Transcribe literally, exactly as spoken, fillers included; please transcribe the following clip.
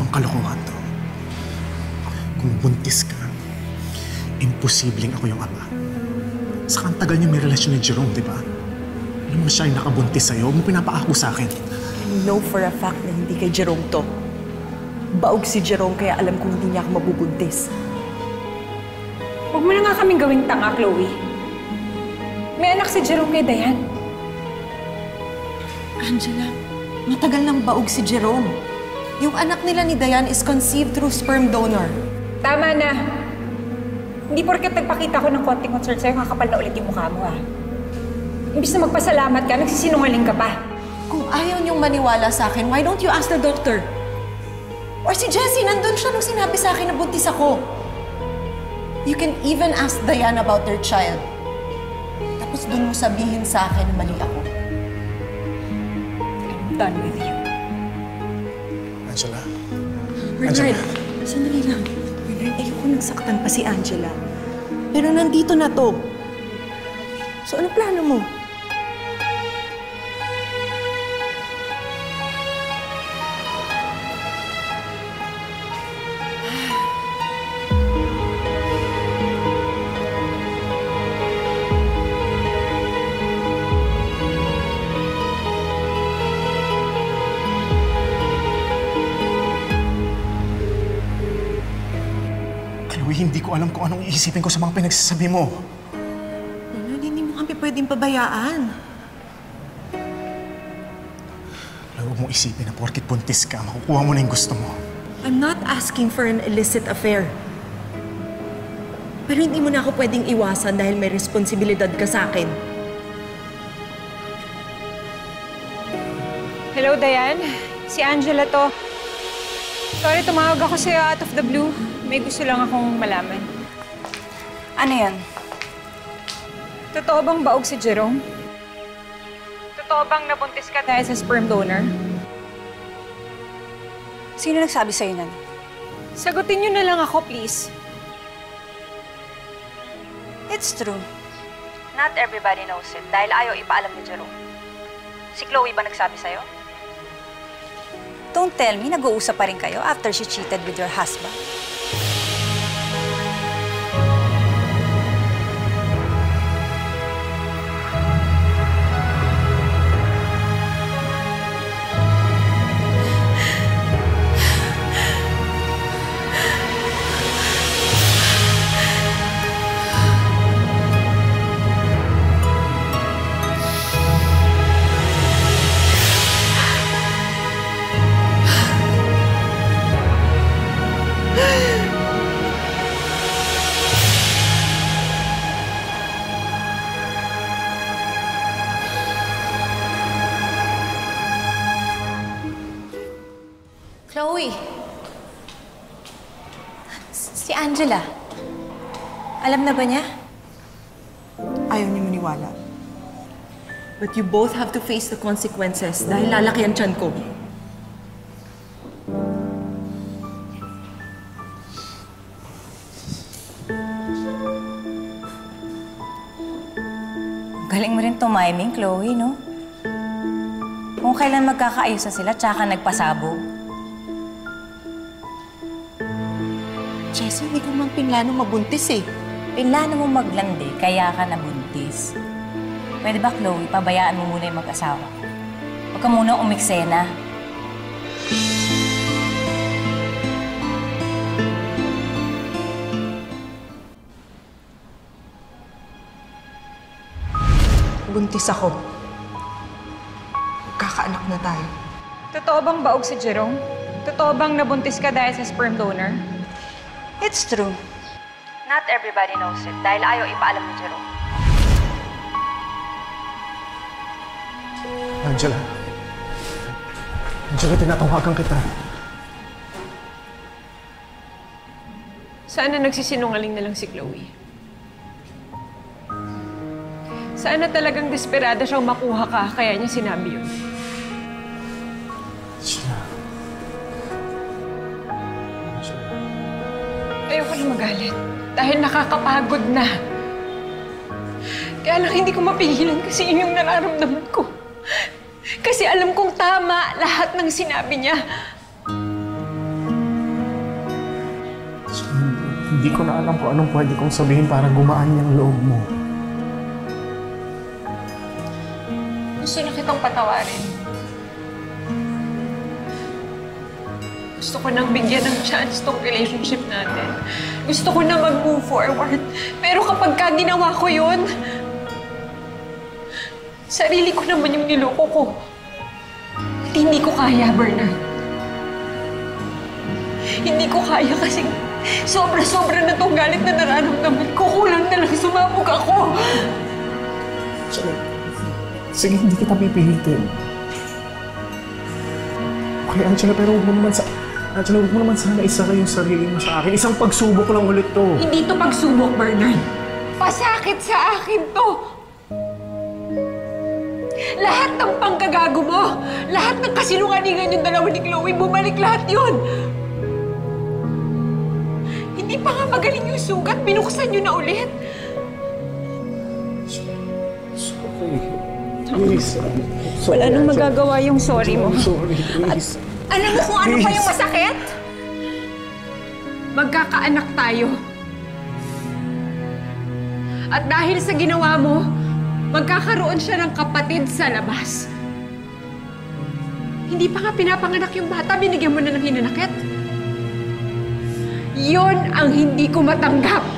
Anong kalokohan to? Kung buntis ka, imposibleng ako yung ama. Saka ang tagal niyo may relasyon ni Jerome, di ba? Alam mo siya yung nakabuntis sa'yo, huwag mo pinapaako sa akin. I know for a fact na hindi kay Jerome to. Baog si Jerome kaya alam kong hindi niya ako mabubuntis. Huwag mo na nga kaming gawing tanga, Chloe. May anak si Jerome kay Diane. Angela, matagal nang baog si Jerome. Yung anak nila ni Diane is conceived through sperm donor. Tama na. Hindi porket nagpakita ko ng konting concern sa'yo, kakapal na ulit yung mukha mo, ah. Imbis na magpasalamat ka, nagsisinungaling ka pa. Kung ayaw niyong maniwala sa akin, why don't you ask the doctor? Or si Jessie, nandun siya nung sinabi sa akin na buntis ako. You can even ask Diane about their child. Tapos dun mo sabihin sa akin na mali ako. I'm done with you. Angela? Bernard, Angela. sandali lang. Bernard, ayoko nang saktan pa si Angela. Pero nandito na to. So ano plano mo? Hindi ko alam kung anong iisipin ko sa mga pinagsasabi mo. Bernard, hindi mo kami pwedeng pabayaan. Huwag mong isipin na porkit buntis ka, makukuha mo na yung gusto mo. I'm not asking for an illicit affair. Pero hindi mo na ako pwedeng iwasan dahil may responsibilidad ka sa akin. Hello, Diane. Si Angela to. Sorry, tumawag ako sa'yo out of the blue. May gusto lang akong malaman. Ano yan? Totoo bang baog si Jerome? Totoo bang nabuntis ka dahil sa sperm donor? Sino nagsabi sa'yo nan? Sagutin niyo na lang ako, please. It's true. Not everybody knows it dahil ayaw ipaalam ni Jerome. Si Chloe ba nagsabi sa'yo? Don't tell me nag-uusap pa rin kayo after she cheated with your husband. Chloe! Si Angela. Alam na ba niya? Ayaw niyo maniwala. But you both have to face the consequences dahil lalaki ang tiyan ko. Galing mo rin tumiming, Chloe, no? Kung kailan magkakaayos na sila, tsaka nagpasabog. Jessie, hindi ko mang pinlano mabuntis eh. Pinlano mo maglandi, kaya ka nabuntis. Pwede ba, Chloe, pabayaan mo muna yung mag-asawa? Huwag ka muna umiksena. Buntis ako. Kakaanak na tayo. Totoo bang baog si Jerome? Totoo bang nabuntis ka dahil sa sperm donor? It's true. Not everybody knows it dahil ayaw ipaalam ni Jerome. Angela. Angela, tinatawagan kita. Sana nagsisinungaling na lang si Chloe. Sana talagang desperada siyang makuha ka, kaya niya sinabi yun. Angela. Angela. Ayoko na magalit. Dahil nakakapagod na. Kaya lang hindi ko mapigilan kasi yun yung nararamdaman ko. Kasi alam kong tama lahat ng sinabi niya. Hindi ko na alam kung anong pwede kong sabihin para gumaan yung loob mo. Gusto na kitang patawarin. Gusto ko nang bigyan ng chance tong relationship natin. Gusto ko na mag-move forward. Pero kapag ka ginawa ko yun, sarili ko naman yung niloko ko. At hindi ko kaya, Bernard. Hindi ko kaya kasi sobra-sobra na tong galit na nararamdaman ko. Kulang na lang sumabog ako. Sige, sige, hindi kita pipilitin. Okay, Angela, pero huwag mo naman sa... Angela, huwag mo naman sana isa yung sarili mo sa akin. Isang pagsubok lang ulit to. Hindi to pagsubok, Bernard. Pasakit sa akin to. Lahat ng panggagago mo, lahat ng kasinungalingan yung dalawa ni Chloe, bumalik lahat yun. Hindi pa nga magaling yung sugat, binuksan nyo na ulit. Sorry. Please. Sorry, Wala nang Angela. magagawa yung sorry mo. Sorry, please. Alam mo kung ano pa Please. yung masakit? Magkakaanak tayo. At dahil sa ginawa mo, magkakaroon siya ng kapatid sa labas. Hindi pa nga pinapanganak yung bata, binigyan mo na ng hinanakit. Yon ang hindi ko matanggap.